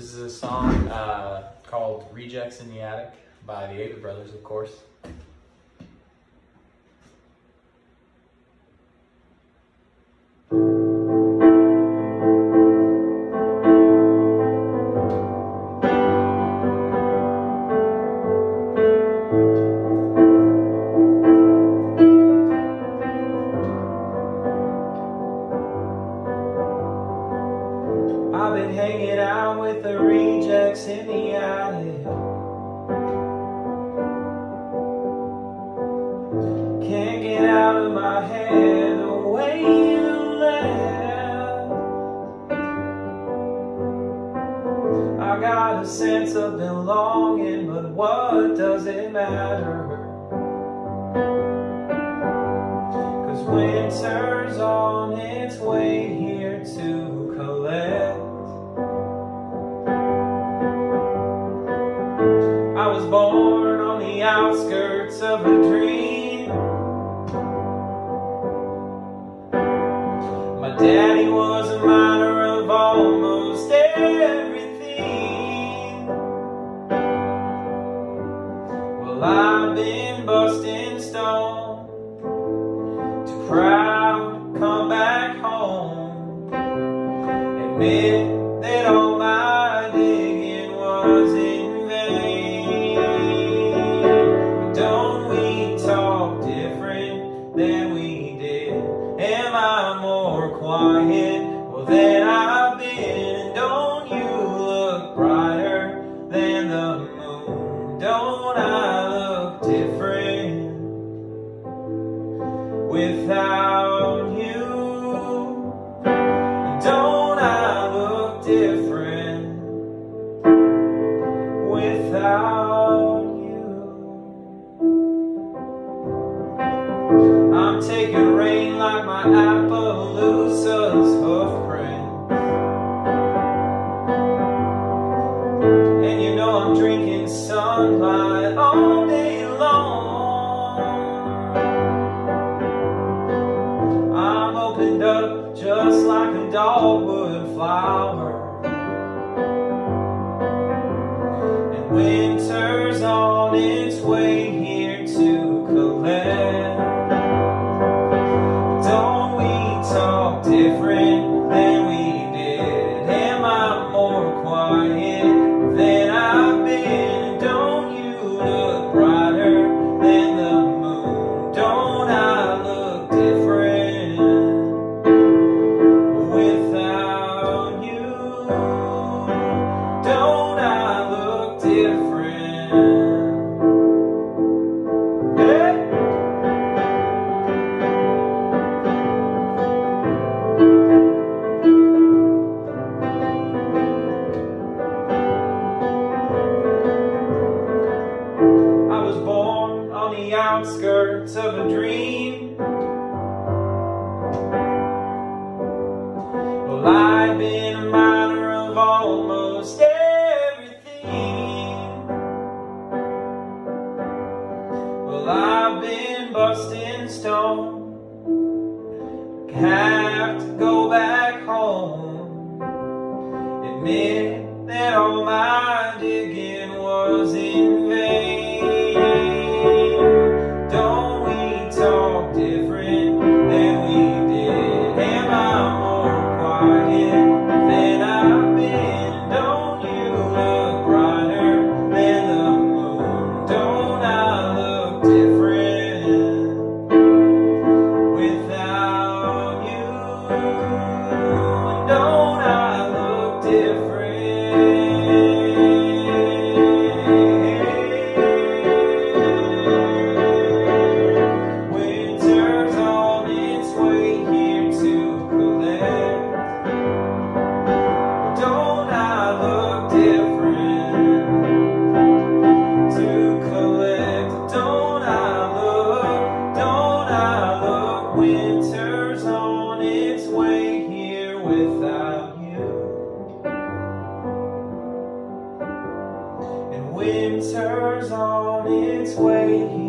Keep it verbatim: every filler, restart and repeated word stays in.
This is a song uh, called Rejects in the Attic by the Avett Brothers, of course. I've been hanging out with the rejects in the attic. Can't get out of my head the way you left. I got a sense of belonging, but what does it matter? 'Cause winter's on its way here to collect. I was born on the outskirts of a dream. My daddy was a miner of almost everything. Well, I've been busting stone, too proud to come back home. Admit that all my digging was in vain. Don't we talk different than we did? Am I more quiet, well, than I've been? Don't you look brighter than the moon? Don't I look different without you? Don't I look different without you? I'm taking rain like my Appaloosa's hoof print. And you know I'm drinking sunlight all day long. I'm opened up just like a dogwood flower. And winter's on its way here to collect. Don't we talk different than we did? Am I more quiet than I've been? Don't you look brighter than the moon? Don't I look different without you? Don't I look different? Yeah. I was born on the outskirts of a dream. Well, I've been a miner of almost everything. Well, I've been busting stone. Have to go back home. Admit that all my digging was in vain. Don't we talk different than we did? Am I more quiet than I've been? Don't you look brighter than the moon? Don't I look different without you? Don't I look different? Winter's on its way here to collect. Don't I look different to collect? Don't I look, don't I look? Winter's on its way here without you. And winter's on its way here